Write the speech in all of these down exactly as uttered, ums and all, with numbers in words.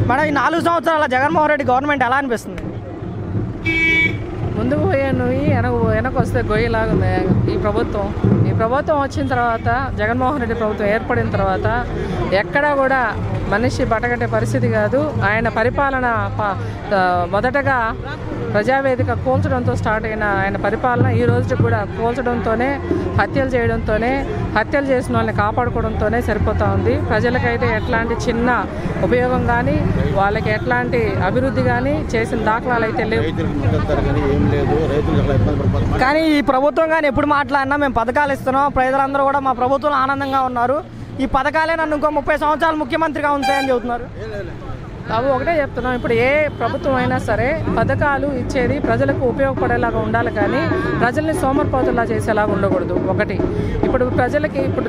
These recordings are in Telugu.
మేడం, ఈ నాలుగు సంవత్సరాల జగన్మోహన్ రెడ్డి గవర్నమెంట్ ఎలా అనిపిస్తుంది? ముందుకు పోయే నువ్వు వెనక వెనక వస్తే గొయ్యలాగా ఉంది ఈ ప్రభుత్వం. ఈ ప్రభుత్వం వచ్చిన తర్వాత, జగన్మోహన్ రెడ్డి ప్రభుత్వం ఏర్పడిన తర్వాత ఎక్కడా కూడా మనిషి బటగట్టే పరిస్థితి కాదు. ఆయన పరిపాలన మొదటగా ప్రజావేదిక కూల్చడంతో స్టార్ట్ అయిన ఆయన పరిపాలన ఈ రోజుకి కూడా కూల్చడంతోనే, హత్యలు చేయడంతోనే, హత్యలు చేసిన వాళ్ళని కాపాడుకోవడంతోనే సరిపోతూ ఉంది. ప్రజలకైతే ఎట్లాంటి చిన్న ఉపయోగం కానీ, వాళ్ళకి ఎట్లాంటి అభివృద్ధి కానీ చేసిన దాఖలాలు అయితే లేవు. కానీ ఈ ప్రభుత్వం కానీ ఎప్పుడు మాట్లాడినా మేము పథకాలు ఇస్తున్నాం, ప్రజలందరూ కూడా మా ప్రభుత్వంలో ఆనందంగా ఉన్నారు, ఈ పథకాలే నన్ను ఇంకో ముప్పై సంవత్సరాలు ముఖ్యమంత్రిగా ఉంటాయని చెబుతున్నారు. బాబు ఒకటే చెప్తున్నాం, ఇప్పుడు ఏ ప్రభుత్వం అయినా సరే పథకాలు ఇచ్చేది ప్రజలకు ఉపయోగపడేలాగా ఉండాలి, కానీ ప్రజల్ని సోమరిపోతులా చేసేలాగా ఉండకూడదు. ఒకటి ఇప్పుడు ప్రజలకి ఇప్పుడు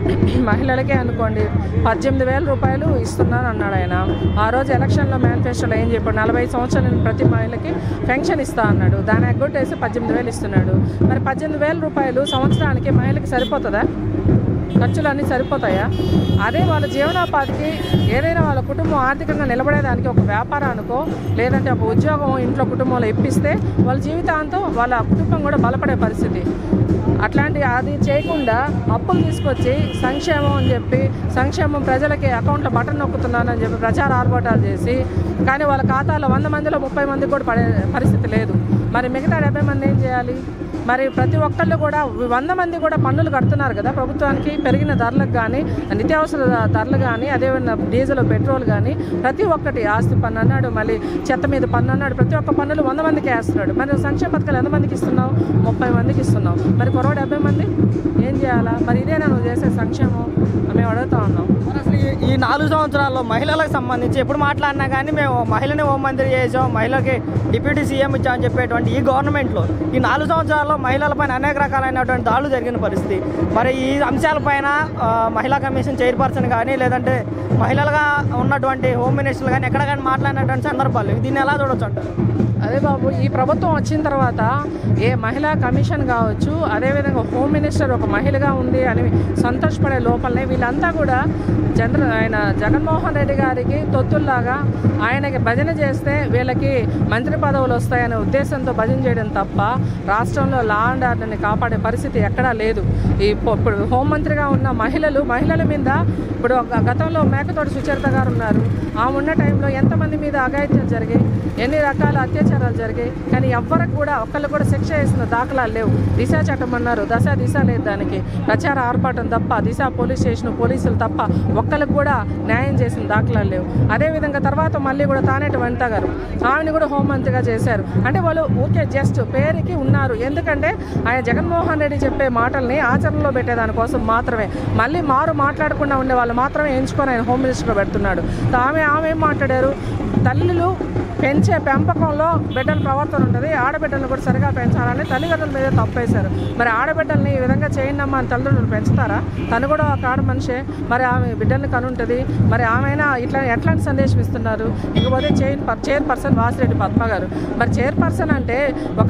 మహిళలకే అనుకోండి పద్దెనిమిది వేల రూపాయలు ఇస్తున్నాను అన్నాడు ఆయన. ఆ రోజు ఎలక్షన్లో మేనిఫెస్టోలో ఏం చెప్పాడు, నలభై సంవత్సరాల ప్రతి మహిళకి పెన్షన్ ఇస్తా అన్నాడు. దాన్ని ఎగ్గొట్టేసి పద్దెనిమిది వేలు ఇస్తున్నాడు. మరి పద్దెనిమిది వేల రూపాయలు సంవత్సరానికి మహిళకి సరిపోతుందా? ఖర్చులు అన్నీ సరిపోతాయా? అదే వాళ్ళ జీవనోపాధికి ఏదైనా వాళ్ళ కుటుంబం ఆర్థికంగా నిలబడేదానికి ఒక వ్యాపారానికో లేదంటే ఒక ఉద్యోగం ఇంట్లో కుటుంబంలో ఇప్పిస్తే వాళ్ళ జీవితాంతం వాళ్ళ కుటుంబం కూడా బలపడే పరిస్థితి. అట్లాంటి అది చేయకుండా అప్పులు తీసుకొచ్చి సంక్షేమం అని చెప్పి, సంక్షేమం ప్రజలకి అకౌంట్లో బటన్ నొక్కుతున్నానని చెప్పి ప్రచార ఆర్భాటాలు చేసి, కానీ వాళ్ళ ఖాతాలో వంద మందిలో ముప్పై మందికి కూడా పడే పరిస్థితి లేదు. మరి మిగతా డెబ్బై మంది ఏం చేయాలి? మరి ప్రతి ఒక్కళ్ళు కూడా వంద మంది కూడా పన్నులు కడుతున్నారు కదా ప్రభుత్వానికి. పెరిగిన ధరలకు కానీ, నిత్యావసర ధరలు కానీ, అదేవిధంగా డీజిల్ పెట్రోల్ కానీ ప్రతి ఒక్కటి, ఆస్తి పన్ను అన్నాడు, మళ్ళీ చెత్త మీద పన్ను అన్నాడు, ప్రతి ఒక్క పన్నులు వంద మందికి వేస్తున్నాడు. మరి సంక్షేమ పథకాలు ఎంతమందికి ఇస్తున్నావు? ముప్పై మందికి ఇస్తున్నావు. మరి కొరవ డెబ్బై మంది ఏం చేయాలా? మరి ఇదేనా నువ్వు చేసే సంక్షేమం? మేము అడుగుతా ఉన్నాం. అసలు ఈ నాలుగు సంవత్సరాల్లో మహిళలకు సంబంధించి ఎప్పుడు మాట్లాడినా కానీ మేము మహిళని హోంమంత్రి చేసాం, మహిళకి డిప్యూటీ సీఎం ఇచ్చామని చెప్పేటువంటి ఈ గవర్నమెంట్లో ఈ నాలుగు సంవత్సరాల్లో మహిళలపైన అనేక రకాలైనటువంటి దాడులు జరిగిన పరిస్థితి. మరి ఈ అంశాలపైన మహిళా కమిషన్ చైర్పర్సన్ కానీ లేదంటే మహిళలుగా ఉన్నటువంటి హోమ్ మినిస్టర్లు కానీ ఎక్కడ కానీ మాట్లాడినటువంటి సందర్భాలు, దీన్ని ఎలా చూడొచ్చు అంటారు? అదే బాబు, ఈ ప్రభుత్వం వచ్చిన తర్వాత ఏ మహిళా కమిషన్ కావచ్చు, అదేవిధంగా హోమ్ మినిస్టర్ ఒక మహిళగా ఉంది అని సంతోషపడే లోపలనే వీళ్ళంతా కూడా చంద్ర ఆయన జగన్మోహన్ రెడ్డి గారికి తొత్తుల్లాగా ఆయనకి భజన చేస్తే వీళ్ళకి మంత్రి పదవులు వస్తాయనే ఉద్దేశంతో భజన చేయడం తప్ప రాష్ట్రంలో లా అండ్ ఆర్డర్ని కాపాడే పరిస్థితి ఎక్కడా లేదు. ఈ ఇప్పుడు హోంమంత్రిగా ఉన్న మహిళలు మహిళల మీద ఇప్పుడు గతంలో మేకతోటి సుచరిత గారు ఉన్నారు, ఆమె ఉన్న టైంలో ఎంతమంది మీద అఘాయిత్యాలు జరిగాయి, ఎన్ని రకాల అత్యాచారాలు జరిగాయి, కానీ ఎవ్వరికి కూడా ఒక్కళ్ళు కూడా శిక్ష వేసిన దాఖలాలు లేవు. దిశ చట్టం అన్నారు, దశ దిశ లేదు, దానికి ప్రచార ఆర్భాటం తప్ప, దిశ పోలీస్ స్టేషన్ పోలీసులు తప్ప ఒక్కరికి కూడా న్యాయం చేసిన దాఖలాలు లేవు. అదేవిధంగా తర్వాత మళ్ళీ కూడా తానేటి వనిత గారు, ఆమెను కూడా హోంమంత్రిగా చేశారు. అంటే వాళ్ళు ఊరికే జస్ట్ పేరుకి ఉన్నారు, ఎందుకంటే ఆయన జగన్మోహన్ రెడ్డి చెప్పే మాటల్ని ఆచరణలో పెట్టేదానికోసం మాత్రమే. మళ్ళీ మారు మాట్లాడకుండా ఉండే వాళ్ళు మాత్రమే ఎంచుకొని ఆయన హోమ్ మినిస్టర్గా పెడుతున్నాడు. ఆమె ఆమె ఏం మాట్లాడారు, తల్లులు పెంచే పెంపకంలో బిడ్డల ప్రవర్తన ఉంటుంది, ఆడబిడ్డలను కూడా సరిగా పెంచాలని తల్లిదండ్రుల మీద తప్పేశారు. మరి ఆడబిడ్డల్ని ఈ విధంగా చేయండమ్మా అని తల్లిదండ్రులు పెంచుతారా? తను కూడా ఒక ఆడ మనిషే, మరి ఆమె బిడ్డల్ని కనుంటుంది. మరి ఆమెనా ఇట్లా ఎట్లాంటి సందేశం ఇస్తున్నారు? ఇకపోతే చైర్ చైర్పర్సన్ వాసిరెడ్డి పద్మ గారు, మరి చైర్పర్సన్ అంటే ఒక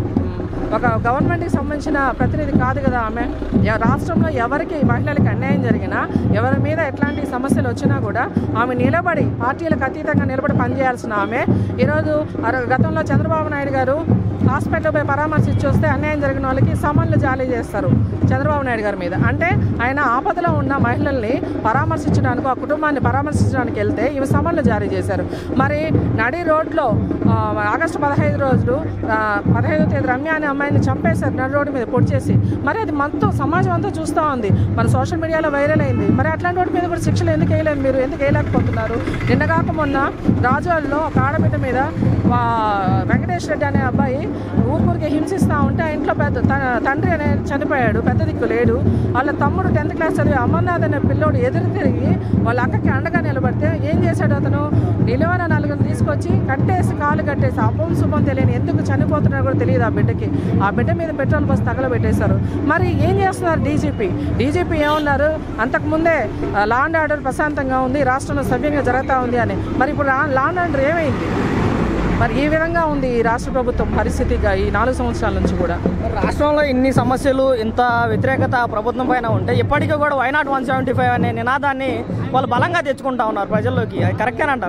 ఒక గవర్నమెంట్కి సంబంధించిన ప్రతినిధి కాదు కదా ఆమె. రాష్ట్రంలో ఎవరికి మహిళలకి అన్యాయం జరిగినా, ఎవరి మీద ఎట్లాంటి సమస్యలు వచ్చినా కూడా ఆమె నిలబడి పార్టీలకు అతీతంగా నిలబడి పనిచేయాల్సిన ఆమె ఈరోజు గతంలో చంద్రబాబు నాయుడు గారు హాస్పిటల్ పోయి పరామర్శించి వస్తే అన్యాయం జరిగిన వాళ్ళకి సమన్లు జారీ చేస్తారు చంద్రబాబు నాయుడు గారి మీద. అంటే ఆయన ఆపదలో ఉన్న మహిళల్ని పరామర్శించడానికి, ఆ కుటుంబాన్ని పరామర్శించడానికి వెళ్తే ఇవి సమన్లు జారీ చేశారు. మరి నడి రోడ్లో ఆగస్టు పదహైదు రోజులు పదహైదో తేదీ రమ్య అనే అమ్మాయిని చంపేశారు నడి రోడ్డు మీద పొడి చేసి. మరి అది మొత్తం సమాజం అంతా చూస్తూ ఉంది, మన సోషల్ మీడియాలో వైరల్ అయింది. మరి అట్లాంటి వాటి మీద కూడా శిక్షలు ఎందుకు వేయలేదు? మీరు ఎందుకు వేయలేకపోతున్నారు? నిన్నగాక మొన్న రాజోల్లో ఒక ఆడబిడ్డ మీద వెంకటేష్ రెడ్డి అనే అబ్బాయి ఊరికి హింసిస్తూ ఉంటే ఆ ఇంట్లో పెద్ద తండ్రి అనే చనిపోయాడు, పెద్ద దిక్కు లేడు. వాళ్ళ తమ్ముడు టెన్త్ క్లాస్ చదివి అమర్నాథ్ అనే పిల్లోడు ఎదురు తిరిగి వాళ్ళ అక్కకి అండగా నిలబడితే ఏం చేశాడు అతను? నిలువన నలుగురు తీసుకొచ్చి కట్టేసి కాలు కట్టేసి అప్పం శుభం తెలియని ఎందుకు చనిపోతున్నారో కూడా తెలియదు ఆ బిడ్డకి. ఆ బిడ్డ మీద పెట్రోల్ బస్ తగలబెట్టేశారు. మరి ఏం చేస్తున్నారు డీజీపీ? డీజీపీ ఏమన్నారు? అంతకుముందే లా అండ్ ఆర్డర్ ప్రశాంతంగా ఉంది, రాష్ట్రంలో సవ్యంగా జరుగుతూ ఉంది అని. మరి ఇప్పుడు లా అండ్ ఆర్డర్ ఏమైంది? మరి ఈ విధంగా ఉంది ఈ రాష్ట్ర ప్రభుత్వం పరిస్థితిగా ఈ నాలుగు సంవత్సరాల నుంచి కూడా. రాష్ట్రంలో ఇన్ని సమస్యలు, ఇంత వ్యతిరేకత ప్రభుత్వం పైన ఉంటే ఇప్పటికీ కూడా why not one seventy five అనే నినాదాన్ని వాళ్ళు బలంగా తెచ్చుకుంటా ఉన్నారు ప్రజల్లోకి. అది కరెక్టేనంటారా?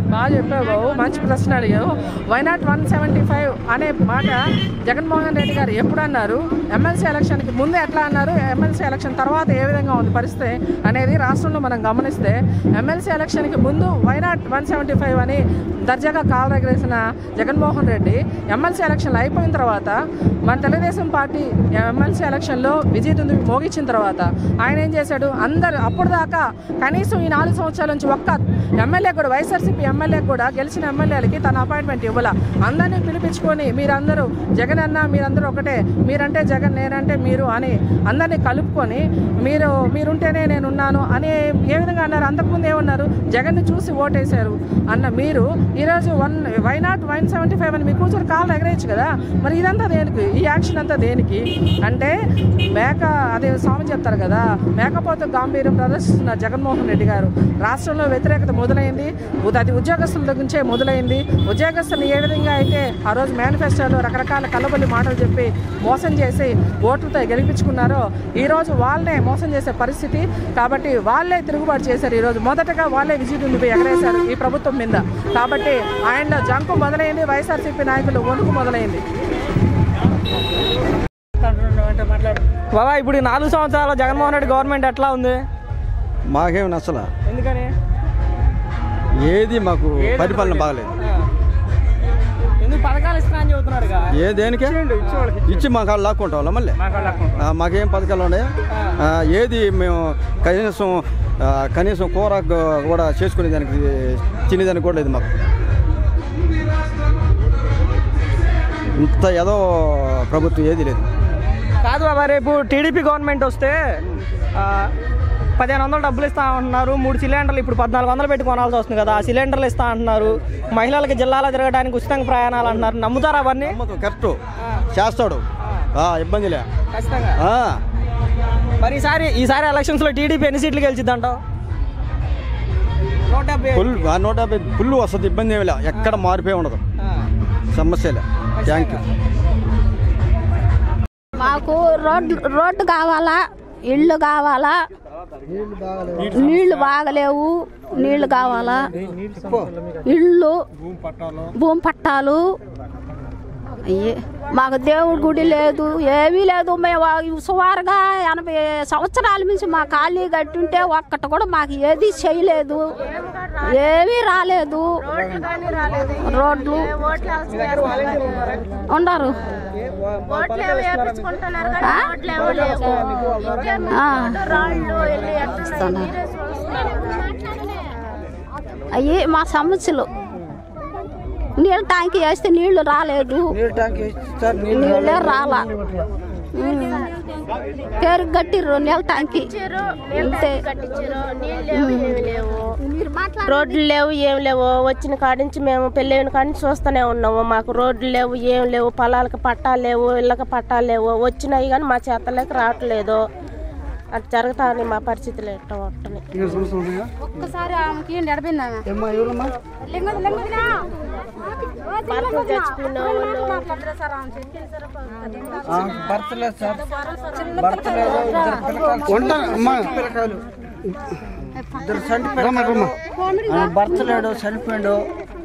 బాగా చెప్పావు బాబు, మంచి ప్రశ్న అడిగావు. Why not one seventy five అనే మాట జగన్మోహన్ రెడ్డి గారు ఎప్పుడు అన్నారు, ఎమ్మెల్సీ ఎలక్షన్కి ముందు ఎట్లా అన్నారు, ఎమ్మెల్సీ ఎలక్షన్ తర్వాత ఏ విధంగా ఉంది పరిస్థితి అనేది రాష్ట్రంలో మనం గమనిస్తే, ఎమ్మెల్సీ ఎలక్షన్కి ముందు why not one seventy five అని దర్జాగా కాలు ఎగరేసిన జగన్మోహన్ రెడ్డి ఎమ్మెల్సీ ఎలక్షన్లు అయిపోయిన తర్వాత మన తెలుగుదేశం పార్టీ ఎమ్మెల్సీ ఎలక్షన్లో విజయ దుందుబి మోగించిన తర్వాత ఆయన ఏం చేశాడు, అందరు అప్పుడు దాకా కనీసం ఈ నాలుగు సంవత్సరాల నుంచి ఒక్క ఎమ్మెల్యే కూడా, వైఎస్ఆర్సీపీ ఎమ్మెల్యే కూడా గెలిచిన ఎమ్మెల్యేలకి తన అపాయింట్మెంట్ ఇవ్వాల. అందరినీ పిలిపించుకొని మీరందరూ జగన్ అన్న మీరందరూ ఒకటే, మీరంటే జగన్ నేనంటే మీరు అని అందరినీ కలుపుకొని మీరు మీరుంటేనే నేనున్నాను అని ఏ విధంగా అన్నారు. అంతకుముందు ఏమన్నారు, జగన్ని చూసి ఓటేశారు అన్న మీరు ఈరోజు one why not one seventy five అని మీ కూర్చొని కాళ్ళు ఎగరేయచ్చు కదా. మరి ఇదంతా దేనికి, ఈ యాక్షన్ అంతా దేనికి అంటే, మేక అదే స్వామి చెప్తారు కదా, మేకపోతే గాంభీర్యం ప్రదర్శిస్తున్న జగన్మోహన్ రెడ్డి గారు రాష్ట్రంలో వ్యతిరేకత మొదలైంది, అది ఉద్యోగస్తుల దగ్గర నుంచే మొదలైంది. ఉద్యోగస్తులు ఏ విధంగా అయితే ఆ రోజు మేనిఫెస్టోలో రకరకాల కల్లబొల్లి మాటలు చెప్పి మోసం చేసి ఓట్లతో గెలిపించుకున్నారో ఈరోజు వాళ్ళనే మోసం చేసే పరిస్థితి. కాబట్టి వాళ్ళే తిరుగుబాటు చేశారు. ఈరోజు మొదటగా వాళ్ళే విజయ దుందుబి ఎగరేశారు ఈ ప్రభుత్వం మీద. కాబట్టి ఆయనలో జంకు మొదలైంది, వైఎస్ఆర్సీపీ నాయకులు వణుకు మొదలైంది. బాబా ఇప్పుడు నాలుగు సంవత్సరాల జగన్మోహన్ రెడ్డి గవర్నమెంట్ ఎట్లా ఉంది? మాకేమి నచ్చల. ఎందుకని? ఏది మాకు పరిపాలన బాగలేదు. ఎందుకు పథకాలు ఇస్తా అని చెబుతున్నారు? ఏ దేనికే ఇచ్చి మా కాళ్ళు లాక్కుంటాం వాళ్ళ మళ్ళీ. మాకేం పథకాలు ఉన్నాయి? ఏది మేము కనీసం కనీసం కూర కూడా చేసుకునే దానికి తినేదానికి కూడా లేదు మాకు. ఇంత ఏదో ప్రభుత్వం ఏది లేదు. కాదు బాబా, రేపు టీడీపీ గవర్నమెంట్ వస్తే పదిహేను వందలు డబ్బులు ఇస్తా అంటున్నారు. మూడు సిలిండర్లు ఇప్పుడు పద్నాలుగు వందలు పెట్టి కొనాల్సి వస్తుంది కదా. ఆ సిలిండర్లు ఇస్తా అంటున్నారు. మహిళలకి జిల్లాలో తిరగడానికి ఉచితంగా ప్రయాణాలు అంటున్నారు. నమ్ముతారా అవన్నీ? కరెక్ట్ చేస్తాడు, ఇబ్బంది లే. ఖచ్చితంగా. మరి ఈసారి ఈసారి ఎలక్షన్స్లో టీడీపీ ఎన్ని సీట్లు గెలిచిద్దంటావు? నూట డెబ్బై ఫుల్ నూట డెబ్బై ఫుల్ వస్తుంది. ఇబ్బంది ఏమి లే, ఎక్కడ మారిపోయి ఉండదు, సమస్యలే. Thank you. మాకు రోడ్డు రోడ్డు కావాలా, ఇళ్ళు కావాలా, నీళ్లు బాగలేవు, నీళ్లు కావాలా, ఇళ్ళు, భూమి పట్టాలు. అయ్యే మాకు దేవుడి గుడి లేదు, ఏమీ లేదు. మేము సుమారుగా ఎనభై సంవత్సరాల నుంచి మా ఖాళీ కట్టుంటే ఒక్కటి కూడా మాకు ఏది చేయలేదు, ఏమీ రాలేదు. రోడ్లు ఉండరు. అయ్యి మా సమస్యలు. నీళ్ళ ట్యాంక్ వేస్తే నీళ్లు రాలేదు, నీళ్ళే రాలా. పేరు కట్టిర్రు నీళ్ళ ట్యాంకి, రోడ్లు లేవు, ఏం లేవు. వచ్చిన కాడి నుంచి మేము పెళ్ళైన కాడి నుంచి చూస్తూనే ఉన్నాము. మాకు రోడ్లు లేవు, ఏం లేవు. పొలాలకు పట్టాలు లేవు, ఇళ్ళకి పట్టాలు లేవు. వచ్చినాయి కానీ మా చేతలోకి రావట్లేదు. అటు జరుగుతాని మా పరిస్థితులు ఎట్లా ఉంటున్నాయి. ఒక్కసారి ఆమెకి నడిపిందా భర్తలు చచ్చిపోయిన భర్త లేడు, చనిపోయాడు.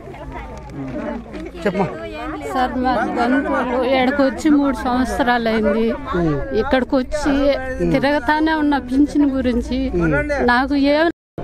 చెప్పు సార్, మా బంధువులు ఇక్కడికి వచ్చి మూడు సంవత్సరాలు అయింది. ఇక్కడికి వచ్చి తిరగతానే ఉన్న పింఛన్ గురించి నాకు ఏ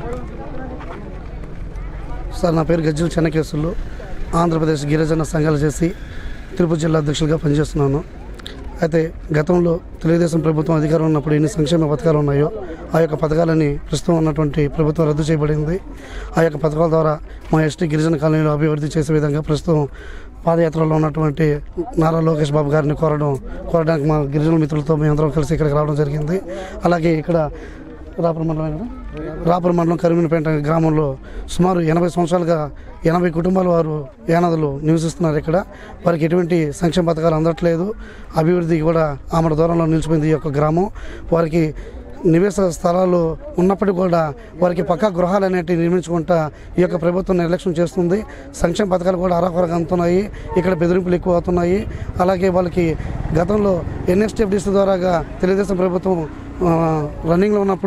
సార్, నా పేరు గజ్జల చెన్నకేశులు. ఆంధ్రప్రదేశ్ గిరిజన సంఘాలు చేసి తిరుపతి జిల్లా అధ్యక్షులుగా పనిచేస్తున్నాను. అయితే గతంలో తెలుగుదేశం ప్రభుత్వం అధికారం ఉన్నప్పుడు ఎన్ని సంక్షేమ పథకాలు ఉన్నాయో ఆ యొక్క పథకాలని ప్రస్తుతం ఉన్నటువంటి ప్రభుత్వం రద్దు చేయబడింది. ఆ యొక్క పథకాల ద్వారా మా ఎస్టీ గిరిజన కాలనీలో అభివృద్ధి చేసే విధంగా ప్రస్తుతం పాదయాత్రలో ఉన్నటువంటి నారా లోకేష్ బాబు గారిని కోరడం కోరడానికి మా గిరిజన మిత్రులతో మేమందరం కలిసి ఇక్కడికి రావడం జరిగింది. అలాగే ఇక్కడ రాపూర్ మండలం రాపూర్ మండలం కరిమినపేట గ్రామంలో సుమారు ఎనభై సంవత్సరాలుగా ఎనభై కుటుంబాల వారు యానాదులు నివసిస్తున్నారు. ఇక్కడ వారికి ఎటువంటి సంక్షేమ పథకాలు అందట్లేదు. అభివృద్ధి కూడా ఆమెడ దూరంలో నిలిచిపోయింది ఈ యొక్క గ్రామం. వారికి నివేశ స్థలాలు ఉన్నప్పటికీ కూడా వారికి పక్కా గృహాలు అనేటివి నిర్మించుకుంటా ఈ యొక్క ప్రభుత్వం నిర్లక్ష్యం చేస్తుంది. సంక్షేమ పథకాలు కూడా అరాకొరగా అందుతున్నాయి. ఇక్కడ బెదిరింపులు ఎక్కువ అవుతున్నాయి. అలాగే వాళ్ళకి గతంలో ఎన్ఎస్టీఎఫ్డిసి ద్వారాగా తెలుగుదేశం ప్రభుత్వం రన్నింగ్లో ఉన్నప్పుడు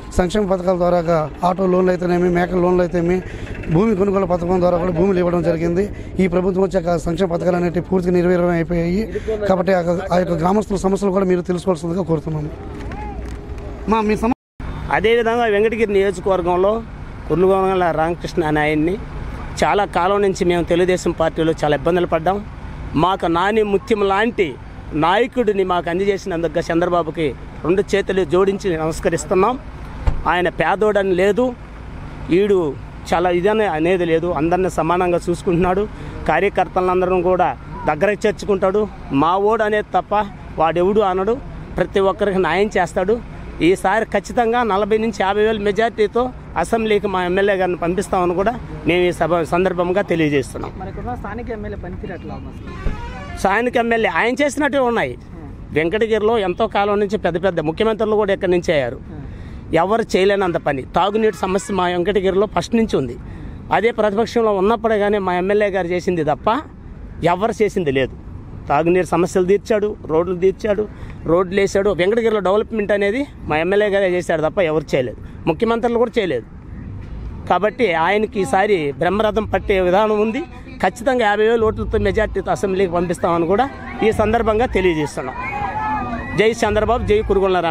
సంక్షేమ పథకాల ద్వారా ఆటో లోన్లు అయితేనేమి మేకల లోన్లు అయితేనేమి భూమి కొనుగోలు పథకం ద్వారా కూడా భూములు ఇవ్వడం జరిగింది. ఈ ప్రభుత్వం వచ్చాక సంక్షేమ పథకాలు అనేవి పూర్తిగా నిర్వీర్యం అయిపోయాయి. కాబట్టి ఆ యొక్క గ్రామస్తుల సమస్యలు కూడా మీరు తెలుసుకోవాల్సిందిగా కోరుతున్నాము. మా మీ సమ అదేవిధంగా వెంకటగిరి నియోజకవర్గంలో కుర్లుగొంగల రామకృష్ణ అనే ఆయన్ని చాలా కాలం నుంచి మేము తెలుగుదేశం పార్టీలో చాలా ఇబ్బందులు పడ్డాం. మాకు నాని ముత్యం లాంటి నాయకుడిని మాకు అందజేసినందుకు చంద్రబాబుకి రెండు చేతులు జోడించి నమస్కరిస్తున్నాం. ఆయన పేదోడని లేదు, ఈడు చాలా ఇదని అనేది లేదు, అందరిని సమానంగా చూసుకుంటున్నాడు. కార్యకర్తలందరం కూడా దగ్గర చేర్చుకుంటాడు. మా ఓడు అనేది తప్ప వాడెవడు అనడు, ప్రతి ఒక్కరికి న్యాయం చేస్తాడు. ఈసారి ఖచ్చితంగా నలభై నుంచి యాభై వేల మెజార్టీతో అసెంబ్లీకి మా ఎమ్మెల్యే గారిని పంపిస్తామని కూడా మేము ఈ సభ సందర్భంగా తెలియజేస్తున్నాం. స్థానిక ఎమ్మెల్యే పనితీరు ఎట్లా? స్థానిక ఎమ్మెల్యే ఆయన చేసినట్టే ఉన్నాయి. వెంకటగిరిలో ఎంతో కాలం నుంచి పెద్ద పెద్ద ముఖ్యమంత్రులు కూడా ఇక్కడి నుంచి అయ్యారు. ఎవరు చేయలేనంత పని. తాగునీటి సమస్య మా వెంకటగిరిలో ఫస్ట్ నుంచి ఉంది. అదే ప్రతిపక్షంలో ఉన్నప్పుడే కానీ మా ఎమ్మెల్యే గారు చేసింది తప్ప ఎవరు చేసింది లేదు. తాగునీరు సమస్యలు తీర్చాడు, రోడ్లు తీర్చాడు, రోడ్లు వేసాడు. వెంకటగిరిలో డెవలప్మెంట్ అనేది మా ఎమ్మెల్యే గారే చేశాడు తప్ప ఎవరు చేయలేదు. ముఖ్యమంత్రులు కూడా చేయలేదు. కాబట్టి ఆయనకి ఈసారి బ్రహ్మరథం పట్టే విధానం ఉంది. ఖచ్చితంగా యాభై వేల ఓట్లతో మెజార్టీతో అసెంబ్లీకి పంపిస్తామని కూడా ఈ సందర్భంగా తెలియజేస్తున్నాం. జై చంద్రబాబు, జై కురుగొండ్ల రామ.